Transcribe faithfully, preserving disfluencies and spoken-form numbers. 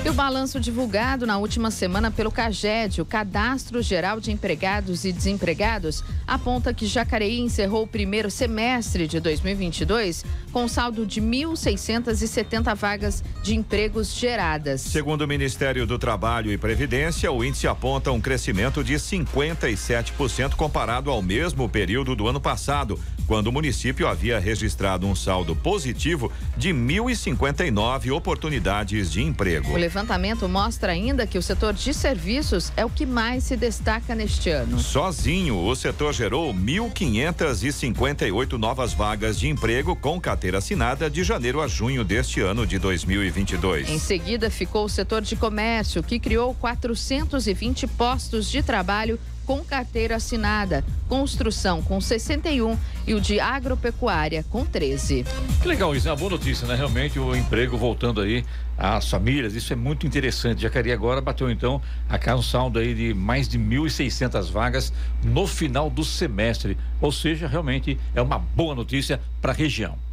E o balanço divulgado na última semana pelo CAGED, o Cadastro Geral de Empregados e Desempregados, aponta que Jacareí encerrou o primeiro semestre de dois mil e vinte e dois com saldo de mil seiscentas e setenta vagas de empregos geradas. Segundo o Ministério do Trabalho e Previdência, o índice aponta um crescimento de cinquenta e sete por cento comparado ao mesmo período do ano passado, quando o município havia registrado um saldo positivo de mil e cinquenta e nove oportunidades de emprego. O levantamento mostra ainda que o setor de serviços é o que mais se destaca neste ano. Sozinho, o setor gerou mil quinhentas e cinquenta e oito novas vagas de emprego com carteira assinada de janeiro a junho deste ano de dois mil e vinte e dois. Em seguida, ficou o setor de comércio, que criou quatrocentos e vinte postos de trabalho com carteira assinada, construção com sessenta e um e o de agropecuária com treze. Que legal isso, é uma boa notícia, né? Realmente o emprego voltando aí às famílias, isso é muito interessante. Jacareí agora bateu então a um saldo aí de mais de mil e seiscentas vagas no final do semestre, ou seja, realmente é uma boa notícia para a região.